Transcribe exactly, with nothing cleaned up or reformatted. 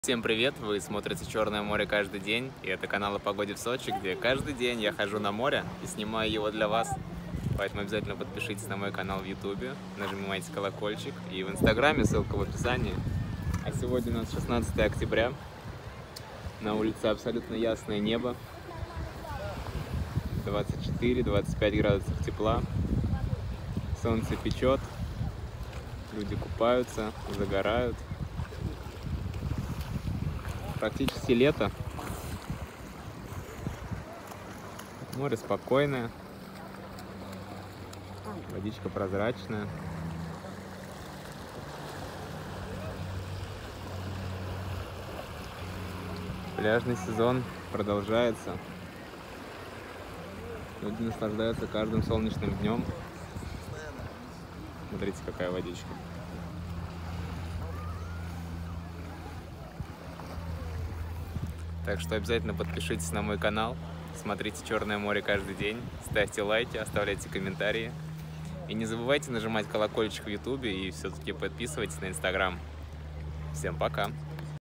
Всем привет! Вы смотрите Черное море каждый день, и это канал о погоде в Сочи, где каждый день я хожу на море и снимаю его для вас. Поэтому обязательно подпишитесь на мой канал в ютубе, нажимайте колокольчик и в инстаграме, ссылка в описании. А сегодня у нас шестнадцатое октября, на улице абсолютно ясное небо, двадцать четыре — двадцать пять градусов тепла, солнце печет, люди купаются, загорают. Практически лето. Море спокойное. Водичка прозрачная. Пляжный сезон продолжается. Люди наслаждаются каждым солнечным днем. Смотрите, какая водичка. Так что обязательно подпишитесь на мой канал, смотрите Черное море каждый день, ставьте лайки, оставляйте комментарии. И не забывайте нажимать колокольчик в ютубе и все-таки подписывайтесь на инстаграм. Всем пока!